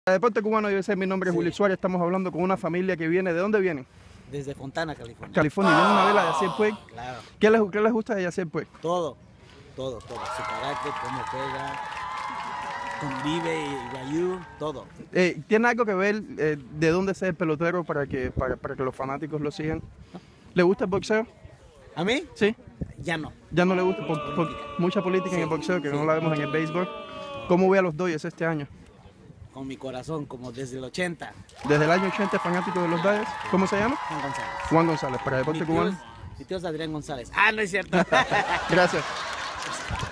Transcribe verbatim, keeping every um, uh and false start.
El deporte cubano, yo sé, mi nombre es sí. Willy Suárez, estamos hablando con una familia que viene, ¿de dónde viene? Desde Fontana, California. California, viene una vela de Yaciel Puig. Claro. ¿Qué les, qué les gusta de Yaciel Puig? Todo, todo, todo. Su carácter, cómo juega, convive y Guayú, todo. Eh, ¿Tiene algo que ver eh, de dónde sea el pelotero para que, para, para que los fanáticos lo sigan? ¿Le gusta el boxeo? ¿A mí? Sí. Ya no. Ya no le gusta, por, por mucha política sí, en el boxeo que sí. no la vemos en el béisbol. ¿Cómo ve a los Dodgers este año? Con mi corazón, como desde el ochenta. Desde el año ochenta, fanático de los Dodgers. ¿Cómo se llama? Juan González. Juan González, para el deporte mi cubano. Tío, mi tío es Adrián González. Ah, no es cierto. Gracias.